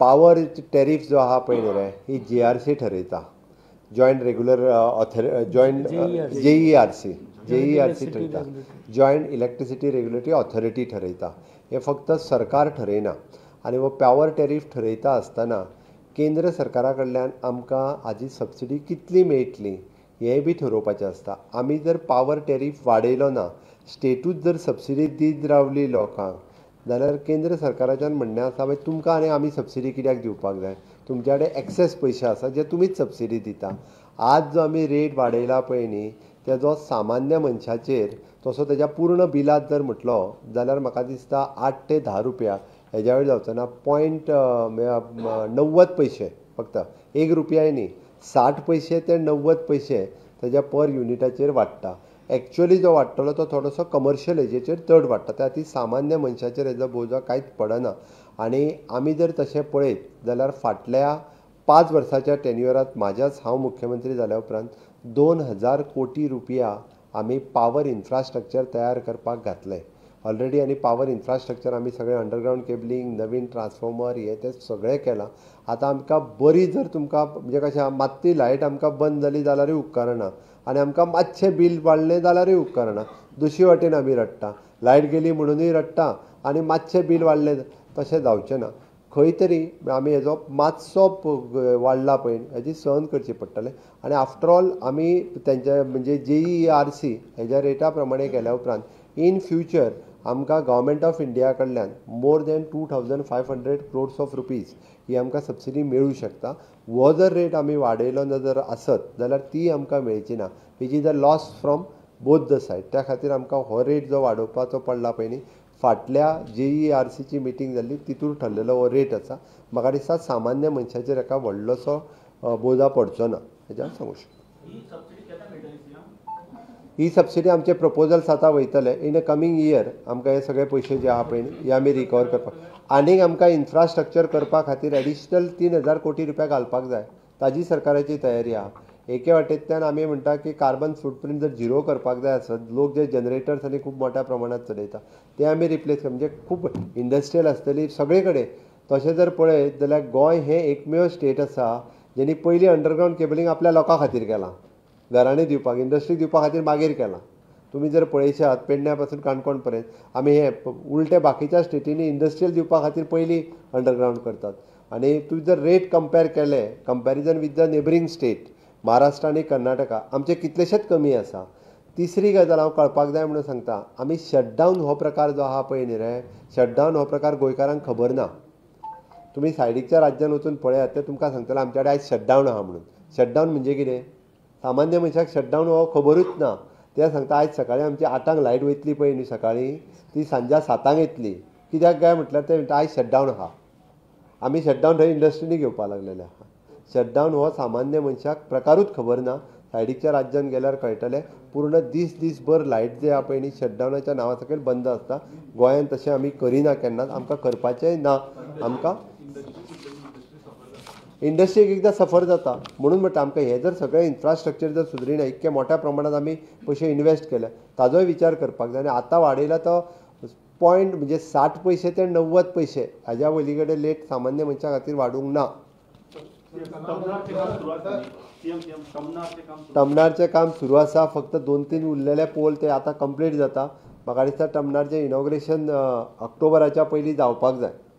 Power tariff जो आहा पळय न्ही रे ही JRC ठरयता. जॉयंट रेग्युलर जॉयंट JERC ठरयता. जॉयंट इलेक्ट्रिसिटी रेग्युलेटरी ऑथॉरिटी ठरयता. हे फक्त सरकार ठरयना. आनी हो पॉवर टॅरिफ ठरयता आसतना केंद्र सरकारा कडल्यान आमकां हाजी सबसिडी कितली मेळटली हेंय बी ठरोवपाचें आसता. आमी जर पावर टॅरिफ वाडयलो ना, स्टेटूच जर सबसिडी दीत रावली लोकांक, जाल्यार केंद्र सरकाराच्यान म्हणणें आसा मागीर तुमकां आनी आमी सबसिडी कित्याक दिवपाक जाय. तुमच्या कडेन एक्सेस पयशे आसा जे तुमीच सबसिडी दिता. आज जो आमी रेट वाडयला पळय न्ही तेजो सामान्य मनशाचेर तसो तेज्या पूर्ण बिलात जर म्हटलो जाल्यार म्हाका दिसता 8 ते 10 रुपया हेज्या वयर जावचो ना. 90 पैसे फक्त 1 रुपयाय न्ही 60 पैसे ते 90 पैसे तेज्या पर युनिटाचेर वाडटा. एक्चुअली जो वाडटलो तो थोडोसो कमर्शियल हेजेचेर चड वाडटा. त्या खातीर सामान्य मनशाचेर हेजो बोजा कांयच पडना. आनी आमी जर तशें पळयत जाल्यार फाटल्या 5 वर्साच्या टेन्युअरांत हांव मुख्यमंत्री जाल्या उपरांत 2000 कोटी रुपया आमी पावर इन्फ्रास्ट्रक्चर तयार करपाक घातले ऑलरेडी. आनी पावर इन्फ्रास्ट्रक्चर आमी सगळें अंडरग्रावंड केबलिंग, नवीन ट्रान्सफॉर्मर हे ते सगळें केलां. आतां आमकां बरी जर तुमकां म्हणजे कशें मात्ती लायट आमकां बंद जाली जाल्यारूय उपकारना आनी आमकां मातशें बील वाडलें जाल्यारूय उपकारना. दुसरे वाटेन आमी रडटा. लायट गेली म्हणूनय रडटा आनी मातशें बील वाडलें तशें जावचें ना. खंय तरी आमी हेजो मातसो वाडला पळय हेजी सहन करची पडटलें. आनी आफ्टर ऑल आमी तेंच्या म्हणजे JERC हेज्या रेटा प्रमाणे केल्या उपरांत इन फ्युचर आमकां गव्हर्मेंट ऑफ इंडिया कडल्यान more than 2500 crores of rupees ही आमकां सबसिडी मेळूं शकता. हो जर रेट आमी वाडयलो जर आसत जाल्यार ती आमकां मेळची ना. Which is a loss from both the side. त्या खातीर आमकां हो रेट जो वाडोवपाचो पडला पळय न्ही फाटल्या JERCची मिटींग जाल्ली तितून ठरलेलो हो रेट आसा. म्हाका दिसता सामान्य मनशाचेर हेका व्हडलोसो बोजा पडचो ना हेज्या सांगूं शकता. ही सबसिडी आमचे प्रपोजल्स आतां वयतले इन अ कमींग इयर. आमकां हे सगळे पयशे जे आहा पळय हे आमी रिकवर करपाक आनीक आमकां इन्फ्रास्ट्रक्चर करपा खातीर एडिशनल 3000 कोटी रुपया घालपाक जाय. ताजी सरकाराची तयारी आहा. एके वाटेंतल्यान आमी म्हणटा की कार्बन फुटप्रिंट जर झिरो करपाक जाय आसत लोक जे जनरेटर्स आनी खूब मोठ्या प्रमाणात चलयता ते आमी रिप्लेस म्हणजे खूब इंडस्ट्रियल आसतली सगळे कडेन. तशें जर पळयत जाल्यार गोंय हें एकमेव स्टेट आसा जेणी पयलीं अंडरग्रावंड केबलिंग आपल्या लोकां खातीर केलां. घरांनी दिवपाक इंडस्ट्रीक दिवपा खातीर मागीर केलां. तुमी जर पळयशात पेडण्या पासून काणकोण पर्यंत आमी हे उलटे बाकीच्या स्टेटींनी इंडस्ट्रियल दिवपा खातीर पयलीं अंडरग्रावंड करतात. आनी तुवें जर रेट कंपेर केले comparison with the neighbouring state Maharashtra आनी कर्नाटका आमचे कितलेशेच कमी आसा. तिसरी गजाल हांव कळपाक जाय म्हणून सांगता आमी शटडावन हो प्रकार जो आहा पळय न्ही रे शटडावन हो प्रकार गोंयकारांक खबर ना. तुमी सायडीकच्या राज्यान वचून पळयात ते तुमकां सांगतले आमचे कडेन आयज शटडावन आहा म्हणून. शटडावन म्हणजे कितें सामान्य मनशाक शटडावन हो खबरूच ना. ते सांगता आयज सकाळीं आमची 8 लायट वयतली पळय न्ही सकाळीं ती सांजा 7 येतली. कित्याक काय म्हटल्यार ते म्हणटा आयज शटडावन आहा. आमी शटडावन थंय इंडस्ट्रीनी घेवपा लागलेले आहा. शटडावन हो सामान्य मनशाक प्रकारूच खबर ना. सायडीकच्या राज्यान गेल्यार कळटलें. पूर्ण दीसभर लायट जे आहा पळय न्ही शटडावनाच्या नांवा सकयल बंद आसता. गोंयांत तशें आमी करिना केन्नाच. आमकां करपाचेंय ना. आमकां इंडस्ट्रीक एकदां सफर जाता म्हणून म्हणटा आमकां हे जर सगळें इन्फ्रास्ट्रक्चर जर सुदरिना इतके मोठ्या प्रमाणात आमी पयशे इन्वेस्ट केले ताजोय विचार करपाक जाय. आनी आतां वाडयला तो पॉयंट म्हणजे 60 पैसे ते 90 पैसे हाज्या वयली कडेन लेट सामान्य मनशा खातीर वाडूंक ना. टमनारचें काम सुरू आसा. फक्त 2-3 उरलेले पोल ते आतां कंप्लीट जाता. म्हाका दिसता टमनारचें इनॉग्रेशन ऑक्टोबराच्या पयलीं जावपाक जाय.